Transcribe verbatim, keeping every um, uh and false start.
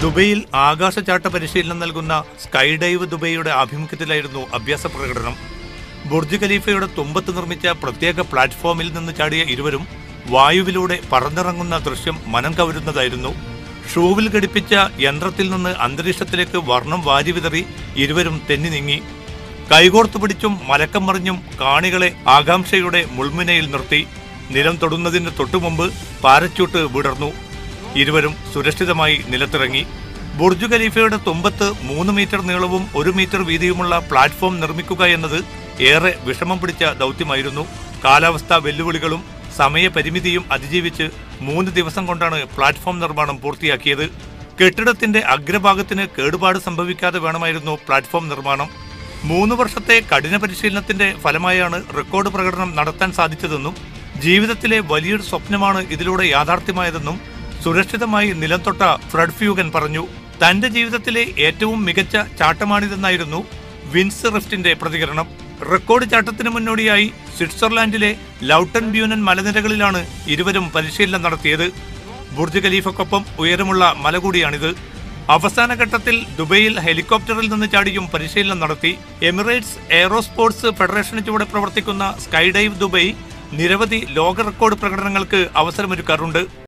ദുബൈയിൽ ആകാശചാട്ട പരിശീലനം നൽകുന്ന സ്കൈ ഡൈവ് ദുബൈയുടെ ആഭിമുഖ്യത്തിലായിരുന്നു അഭ്യാസ പ്രകടനം. ബുർജ് ഖലീഫയുടെ തുമ്പത്ത് നിർമ്മിച്ച പ്രത്യേക പ്ലാറ്റ്ഫോമിൽ നിന്ന് ചാടിയ ഇരുവരും വായുവിലൂടെ പറന്നിറങ്ങുന്ന ദൃശ്യം മനം കവരുന്നതായിരുന്നു. ഷൂവിൽ ഘടിപ്പിച്ച യന്ത്രത്തിൽ നിന്ന് അന്തരീക്ഷത്തിലേക്ക് വർണ്ണം വാരിവിതറി ഇരുവരും തെന്നി നീങ്ങി. കൈകോർത്തു പിടിച്ചും മലക്കം മറിഞ്ഞും കാണികളെ ആകാംക്ഷയുടെ മുൾമുനയിൽ നിർത്തി. നിലം തൊടുന്നതിന് തൊട്ടുമുമ്പ് പാരച്യൂട്ട് വിടർന്നു. ഇരുവരും സുരക്ഷിതമായി നിലത്തിറങ്ങി. ബുർജ് ഖലീഫയുടെ തുമ്പത്ത് മൂന്ന് മീറ്റർ നീളവും ഒരു മീറ്റർ വീതിയുമുള്ള പ്ലാറ്റ്ഫോം നിർമ്മിക്കുക എന്നത് ഏറെ വിഷമം പിടിച്ച ദൗത്യമായിരുന്നു. കാലാവസ്ഥാ വെല്ലുവിളികളും സമയപരിമിതിയും അതിജീവിച്ച് മൂന്ന് ദിവസം കൊണ്ടാണ് പ്ലാറ്റ്ഫോം നിർമ്മാണം പൂർത്തിയാക്കിയത്. കെട്ടിടത്തിന്റെ അഗ്രഭാഗത്തിന് കേടുപാട് സംഭവിക്കാതെ വേണമായിരുന്നു പ്ലാറ്റ്ഫോം നിർമ്മാണം. മൂന്ന് വർഷത്തെ കഠിന പരിശീലനത്തിന്റെ ഫലമായാണ് റെക്കോർഡ് പ്രകടനം നടത്താൻ സാധിച്ചതെന്നും ജീവിതത്തിലെ വലിയൊരു സ്വപ്നമാണ് ഇതിലൂടെ യാഥാർത്ഥ്യമായതെന്നും സുരക്ഷിതമായി നിലം തൊട്ട ഫ്രെഡ് ഫ്യൂഗൻ പറഞ്ഞു. തന്റെ ജീവിതത്തിലെ ഏറ്റവും മികച്ച ചാട്ടമാണിതെന്നായിരുന്നു വിൻസ് റിഫ്റ്റിന്റെ പ്രതികരണം. റെക്കോർഡ് ചാട്ടത്തിന് മുന്നോടിയായി സ്വിറ്റ്സർലാൻഡിലെ ലൗട്ടൻ ബ്യൂനൻ മലനിരകളിലാണ് ഇരുവരും പരിശീലനം നടത്തിയത്. ബുർജ് ഖലീഫയ്ക്കൊപ്പം ഉയരമുള്ള മല കൂടിയാണിത്. അവസാന ഘട്ടത്തിൽ ദുബൈയിൽ ഹെലികോപ്റ്ററിൽ നിന്ന് ചാടിയും പരിശീലനം നടത്തി. എമിറേറ്റ്സ് എയറോസ്പോർട്സ് ഫെഡറേഷന് ചുവടെ പ്രവർത്തിക്കുന്ന സ്കൈ ഡൈവ് ദുബൈ നിരവധി ലോക റെക്കോർഡ് പ്രകടനങ്ങൾക്ക് അവസരമൊരുക്കാറുണ്ട്.